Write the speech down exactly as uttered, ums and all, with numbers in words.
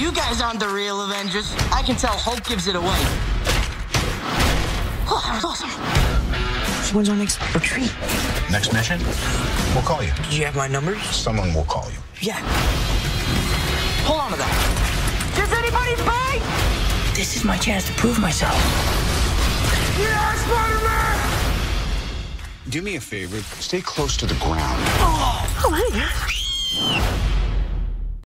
You guys aren't the real Avengers. I can tell Hulk gives it away. Oh, that was awesome. So when's our next retreat? Next mission? We'll call you. Do you have my numbers? Someone will call you. Yeah. Hold on to that. Does anybody bite? This is my chance to prove myself. Yeah, Spider-Man! Do me a favor. Stay close to the ground. Oh, oh hey.